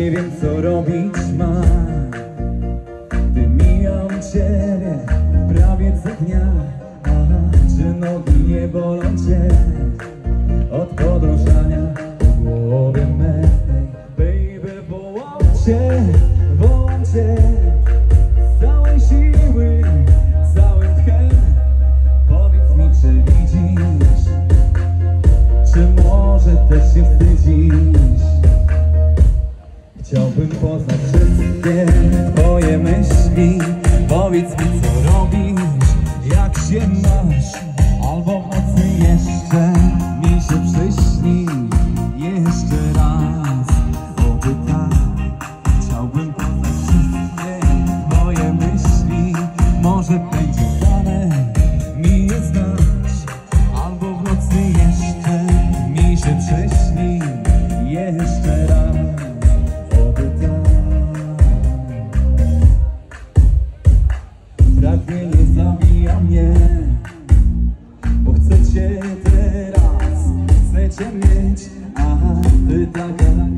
nie wiem, co robić mam, gdy mijam ciebie prawie co dnia. Aha, czy nogi nie bolą cię od podążania w głowie mej? Baby, wołam cię z całej siły, całym tchem. Powiedz mi, czy widzisz, czy może też się wstydzisz? Chciałbym poznać wszystkie twoje myśli. Powiedz mi, co robisz, jak się masz, albo w nocy jeszcze mi się przyśni. Jeszcze raz, oby tak. Chciałbym poznać wszystkie twoje myśli. Może będzie dane mi je znać, albo w nocy jeszcze mi się przyśni. Jeszcze raz. Pragnienie zabija mnie, bo chcę cię teraz, chcę cię mieć, a ty taka